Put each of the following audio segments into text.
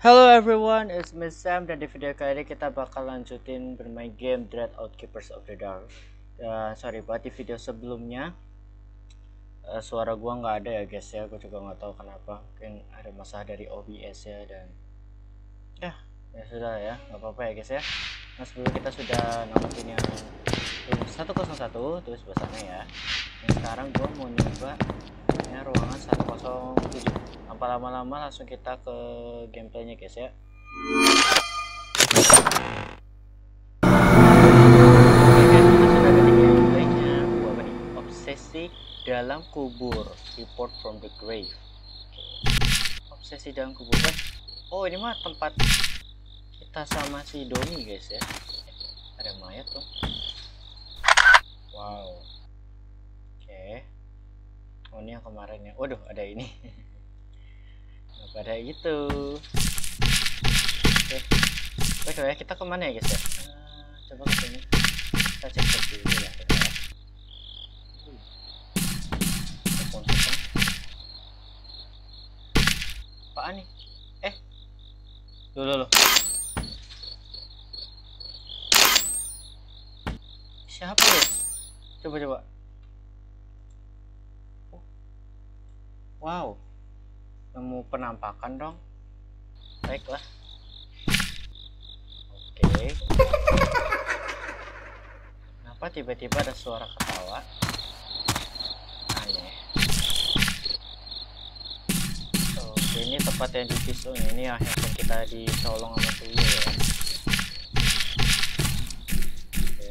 Hello everyone, it's me Sam dan di video kali ini kita bakal lanjutin bermain game Dread Outkeepers of the Dark. Sorry buat di video sebelumnya suara gua nggak ada ya guys ya, gue juga nggak tahu kenapa, mungkin ada masalah dari OBS ya dan ya sudah ya, nggak apa-apa ya guys ya. Nah sebelum kita sudah namatin yang room 101 terus sana ya. Dan sekarang gua mau nyoba ya ruangan 107. Tanpa lama-lama langsung kita ke gameplaynya guys ya. Obsesi dalam kubur, report from the grave. Obsesi dalam kubur. Oh ini mah tempat kita sama si Doni guys ya. Ada mayat tuh. Wow. Oke. Oh ini yang kemarin ya. Waduh ada ini. Pada itu. Oke ya kita kemana ya guys ya? Coba ke sini. Kita cek dulu ya. Apaan nih? Loh. Siapa ya? Coba. Wow. Nemu penampakan dong. Baiklah. Oke. Kenapa tiba-tiba ada suara ketawa? Aneh. Oke, ini tempat yang dipisah. Ini ya yang kita dicolong sama tuyul ya. Oke.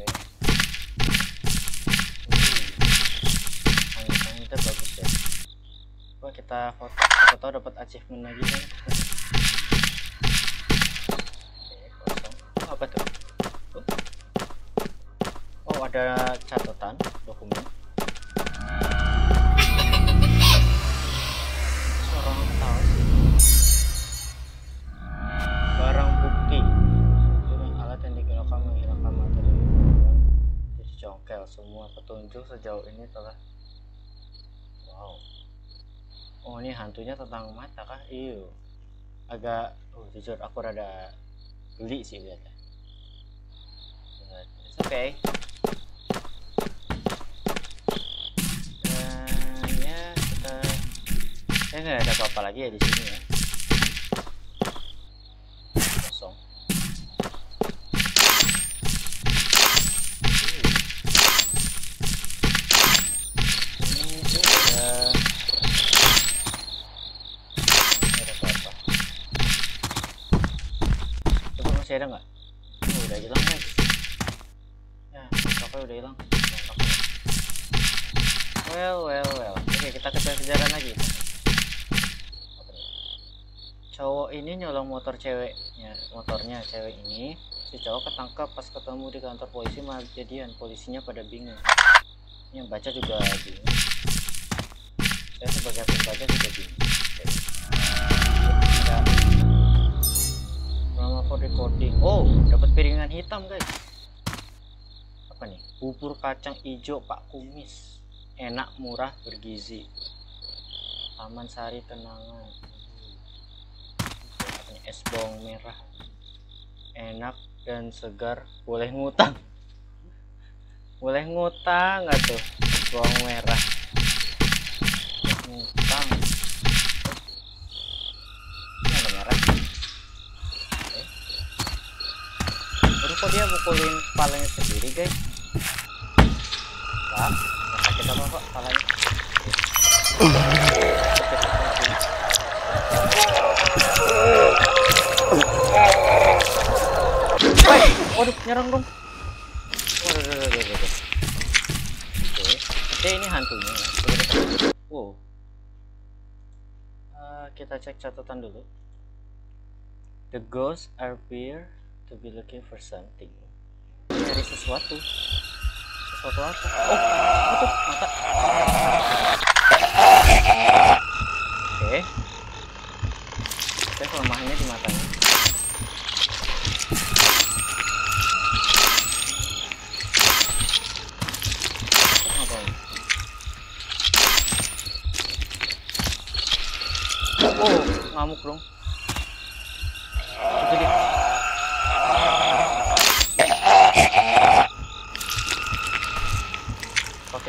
Angin-anginnya bagus ya. Coba kita foto dapat achievement lagi kan. Oke, apa tuh? Oh ada catatan dokumen. Seorang tahu sih. Barang bukti dengan alat yang digunakan menghilangkan materi dicongkel. Semua petunjuk sejauh ini telah. Wow. Oh ini hantunya tentang mata kah? Iyo. Agak jujur aku rada geli sih lihatnya. It's okay. Dan ya kita nggak ada apa-apa lagi ya di sini ya. Kosong. Masih ada nggak? Oh, udah hilang guys. Ya, pokoknya udah hilang. Well. Oke, kita kejar-kejaran lagi. Cowok ini nyolong motor ceweknya, motornya cewek ini. Si cowok ketangkap pas ketemu di kantor polisi, malah kejadian. Polisinya pada bingung. Yang baca juga bingung. Saya sebagai pembaca juga bingung. Nama for recording. Oh, dapat piringan hitam guys. Apa nih? Bubur kacang hijau Pak Kumis. Enak, murah, bergizi. Taman Sari Kenangan. Es bawang merah. Enak dan segar. Boleh ngutang. Boleh ngutang nggak tuh? Bawang merah. Ngutang. Ada merah. Kok dia pukulin kepalanya sendiri guys? Pak, nggak sakit apa kok kepalanya? Waduh, nyerang dong. Waduh. Oke, ini hantunya ya. Wow. Kita cek catatan dulu. The ghosts appear to be looking for something. Cari sesuatu apa? Oh itu mata. Oke. Kelemahannya di matanya. Oh ngamuk dong.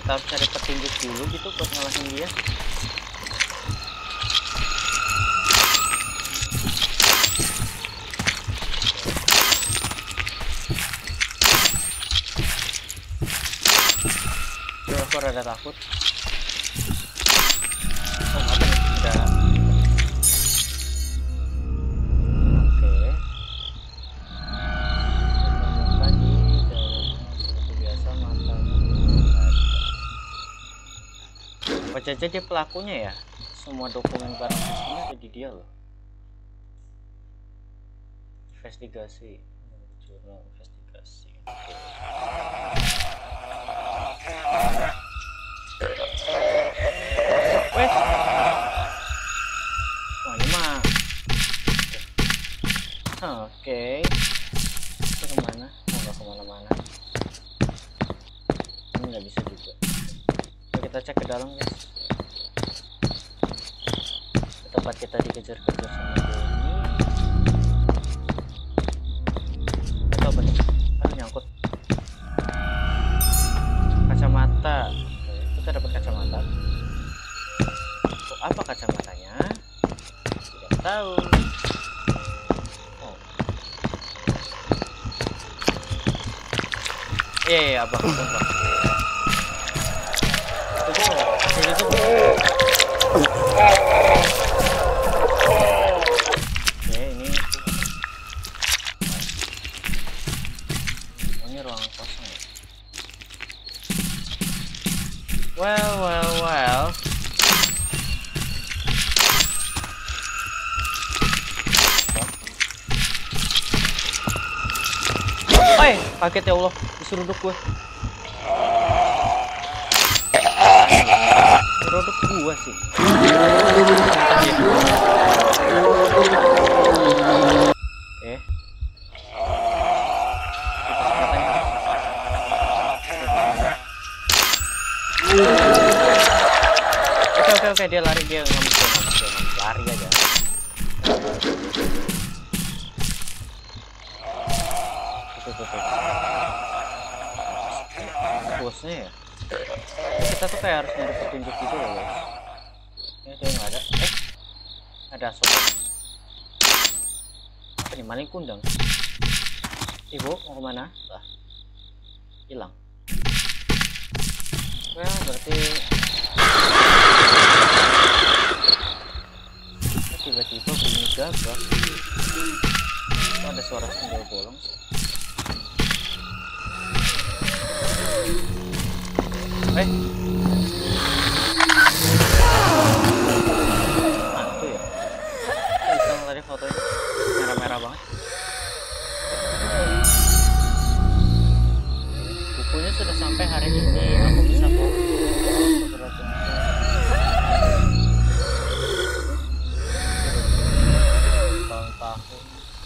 kita harus cari petunjuk dulu gitu buat ngalahin dia. Aku rada takut. Oh, apa nih? Udah. Oke. Tadi seperti biasa matanya. Apa aja dia pelakunya ya? Semua dokumen barang buktinya ada di dia loh. Investigasi. Jurnal investigasi. Oke. Wes. Wah, ini mah. Oke. Itu kemana? Oh, nggak kemana-mana. Ini nggak bisa juga. Oke, kita cek ke dalam, guys. Ke tempat kita dikejar-kejar sama Doni. Itu apa nih? Aduh, nyangkut. Kacamata. Oke, kita dapat kacamata. Apa kacamatanya? Tidak tahu. Oh. Iya, abang. Oke, ini. Oh, ini ruangan kosong ya. Well. Kaget ya Allah, diseruduk gue. Seruduk gue sih. Oke, dia lari, dia nggak lari aja. Bosnya ya, kita tuh kayak harus nyari petunjuk gitu loh guys. Ini ada yang ada, ada sobat. Apa nih, maling kundang? Ibu mau kemana? Lah, hilang. Well, berarti tiba-tiba bunyi gagak. Kok ada suara sendal bolong sih? Hantu ya? Bisa tadi fotonya merah-merah banget. Bukunya sudah sampai hari ini. Aku bisa tahun-tahun.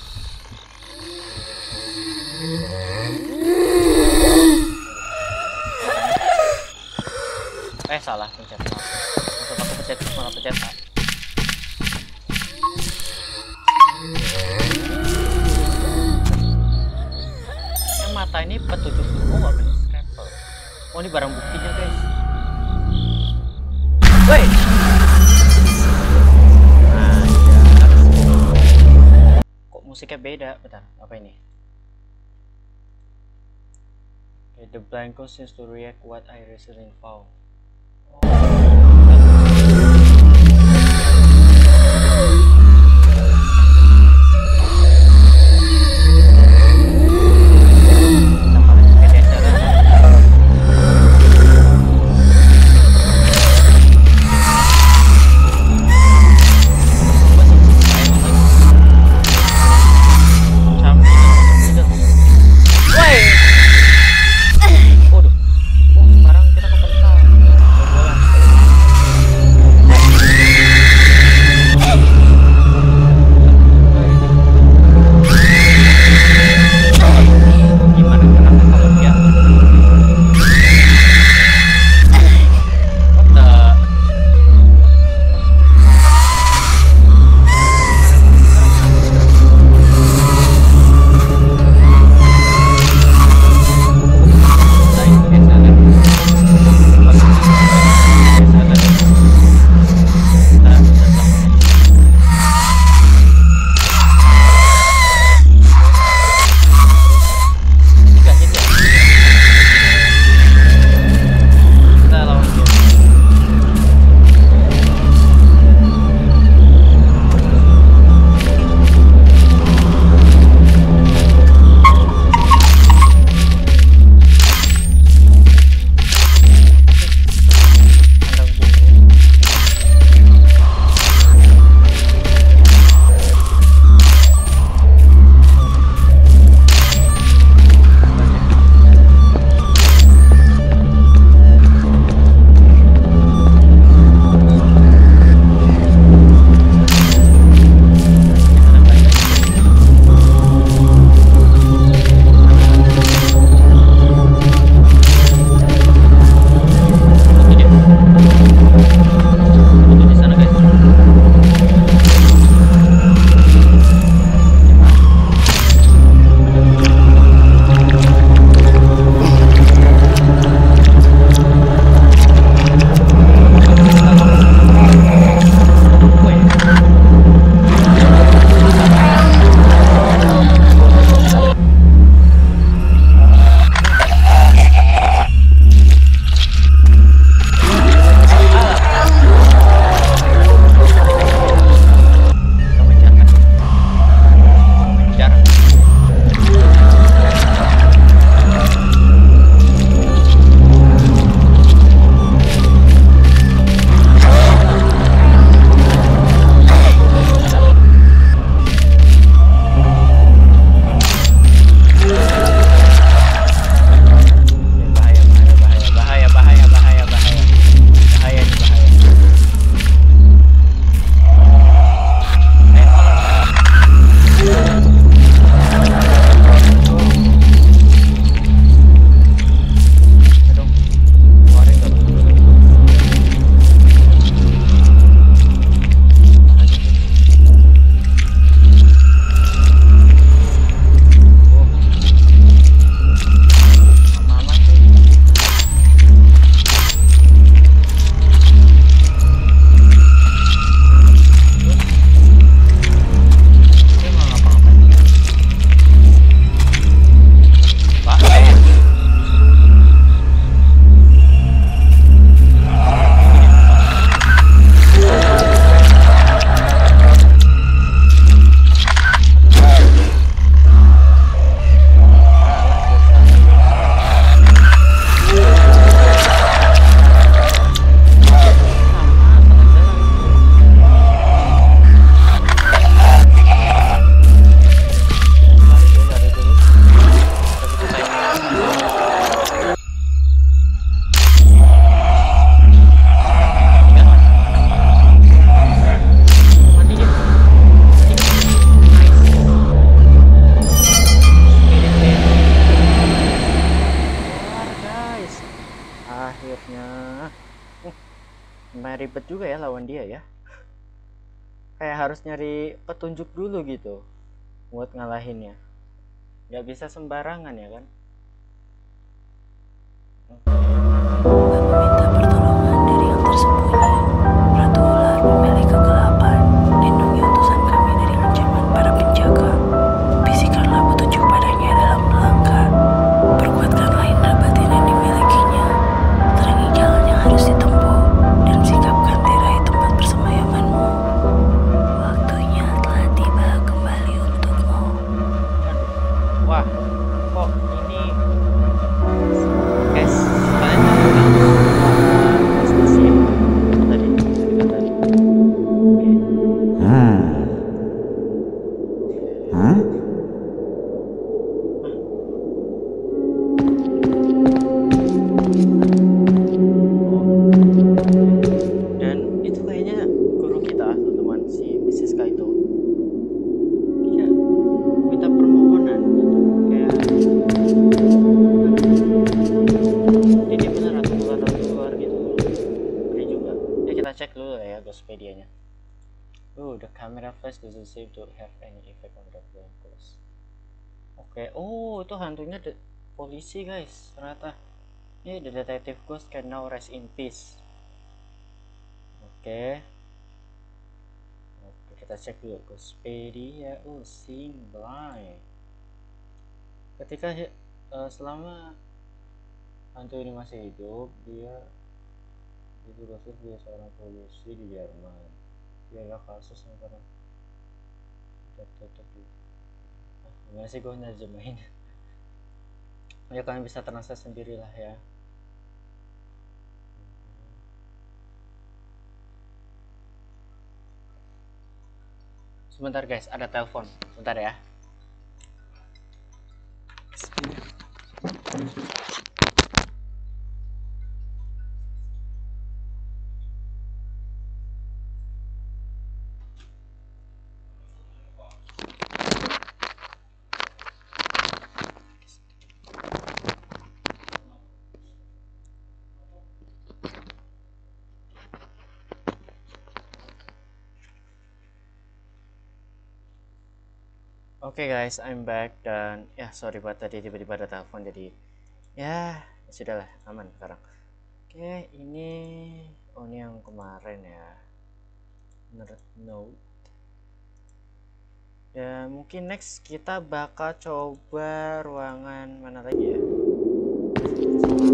Salah pencet. Maksud aku pencet malah pencet A. Yang mata ini petunjuk. Oh, apa nih? Scrapple. Oh, ini barang buktinya guys. Woi. Kok musiknya beda? Bentar, apa ini? Okay, the blanco seems to react what I recently found. Waduh, sekarang kita ke pental. guys. Akhirnya lumayan ribet juga ya lawan dia ya. Kayak harus nyari petunjuk dulu gitu buat ngalahinnya. Nggak bisa sembarangan ya kan. Meminta pertolongan dari yang tersembunyi. Ratu ular pemilik kegelapan, lindungi utusan kami dari ancaman para penjaga. Bisikanlah petunjuk padanya dalam melangkah. Perkuatkanlah indera batin yang dimilikinya. Terangi jalan yang harus ditempuh dan sikapkan tirai tempat persemayamanmu. Waktunya telah tiba kembali untukmu. Wah, kok ini guys, kalian tahu kan prestasi apa tadi cerita tadi. Dan itu kayaknya guru kita teman-teman, si Mrs. Kaito. Dia minta permohonan gitu, kayak ini benar atau keluar gitu. Ngeri juga ya, kita cek dulu ya Ghostpedia-nya. The camera flash doesn't seem to have any effect on the blind ghost. Oke, itu hantunya polisi guys ternyata. Ini the detective ghost can now rest in peace. Oke, kita cek dulu Ghostpedia. Seeing blind. Ketika selama hantu ini masih hidup, dia ditugaskan sebagai seorang polisi di Jerman. Dia ada kasus yang pernah tutup. Gimana sih gue nerjemahin? Ya kalian bisa translate sendirilah ya. Sebentar guys, ada telepon. Sebentar ya. Oke guys, I'm back. Dan ya sorry buat tadi tiba-tiba ada telepon, jadi ya sudahlah, aman sekarang. Oke, ini yang kemarin ya, note. Ya mungkin next kita bakal coba ruangan mana lagi ya.